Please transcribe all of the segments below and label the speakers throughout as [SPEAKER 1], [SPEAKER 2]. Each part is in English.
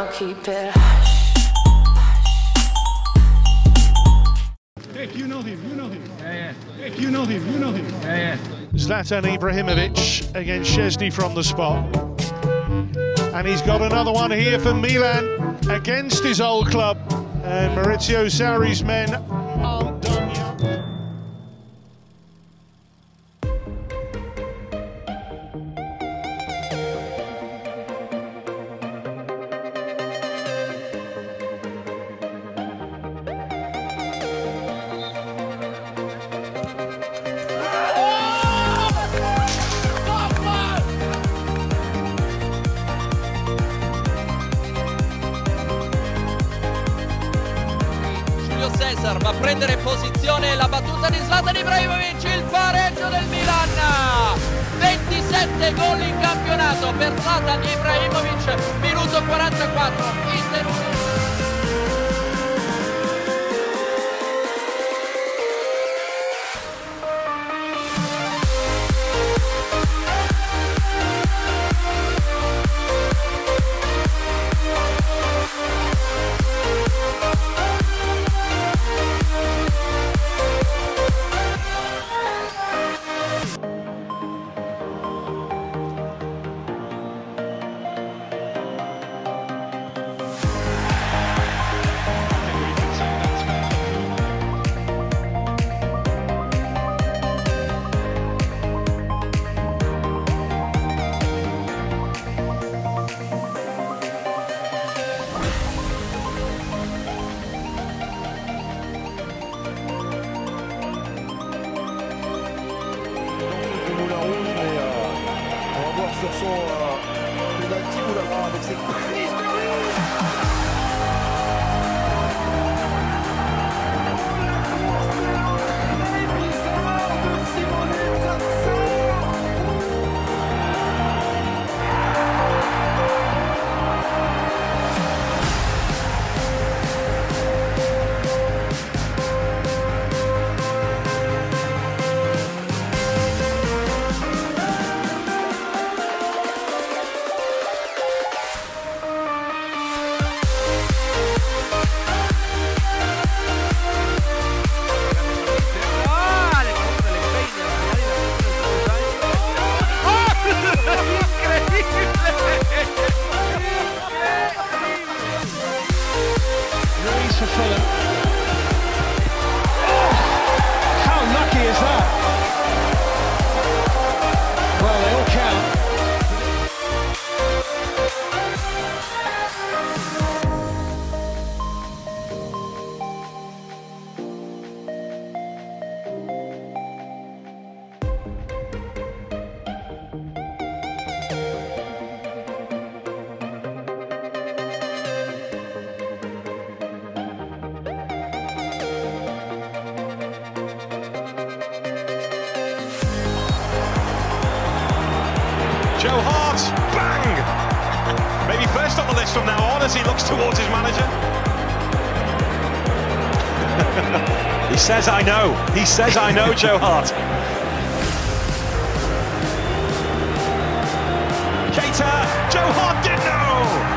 [SPEAKER 1] I'll keep it hush.
[SPEAKER 2] Hey, you know him, you know him. Yeah. Hey, you know him, you know him. Yeah.
[SPEAKER 3] Zlatan Ibrahimovic against Szczesny from the spot. And he's got another one here for Milan against his old club. And Maurizio Sarri's men aren't done yet.
[SPEAKER 4] Cesar va a prendere posizione, la battuta di Zlatan Ibrahimovic, il pareggio del Milan, 27 gol in campionato per Zlatan Ibrahimovic, minuto 44, Inter 1.
[SPEAKER 5] Sur son penalty, oulala, avec cette prise de but.
[SPEAKER 3] For Fulham. Oh, how lucky is that? Well, they all count.
[SPEAKER 6] Joe Hart, bang! Maybe first on the list from now on as he looks towards his manager. He says, I know. He says, I know, Joe Hart. Keita, Joe Hart didn't know!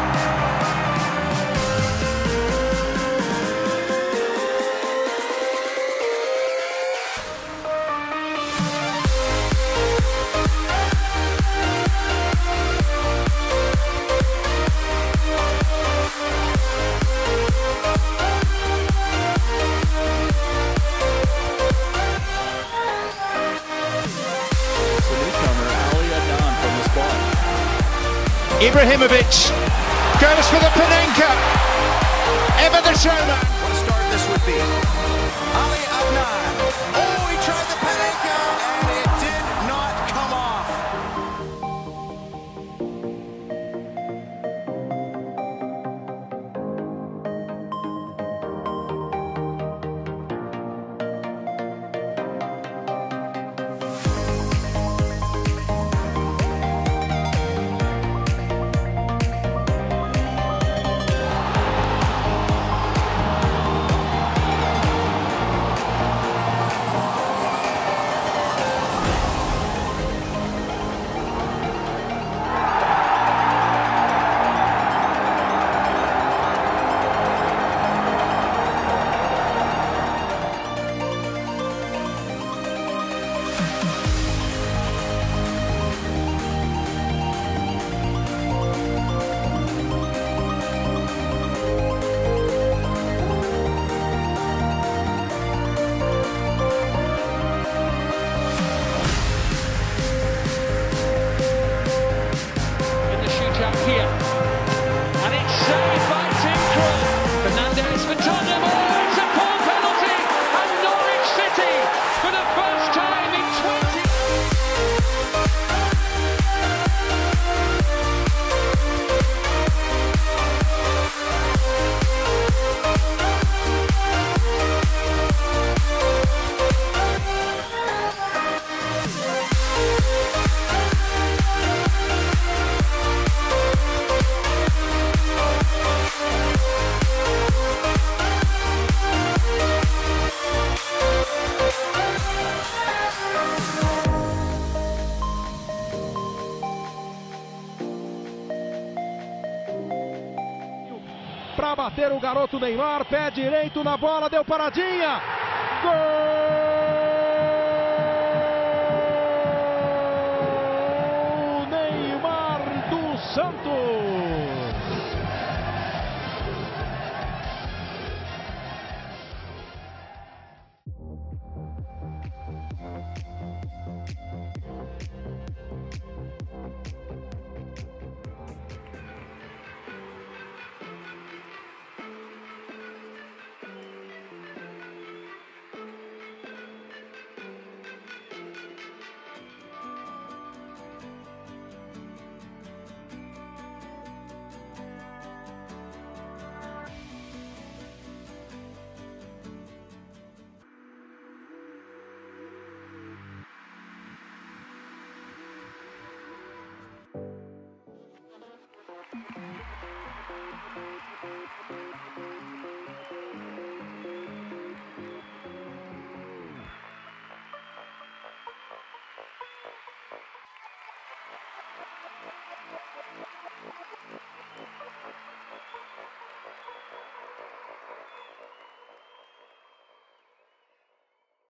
[SPEAKER 3] Ibrahimovic goes for the Panenka. Ever the showman.
[SPEAKER 5] What a start this would be. Ali Adnan. Oh, he tried the Panenka and it did not come off.
[SPEAKER 1] here. And it's saved by Tim Krul. Fernandes for Tottenham. Oh, it's a poor penalty. And Norwich City, for the first time in 20...
[SPEAKER 7] Para bater o garoto Neymar, pé direito na bola, deu paradinha. Gol! Neymar dos Santos.